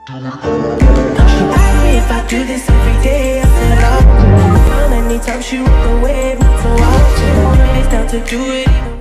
She asked me if I do this every day. I said often. How many times she rolled the wave, not so often. It's down to do it.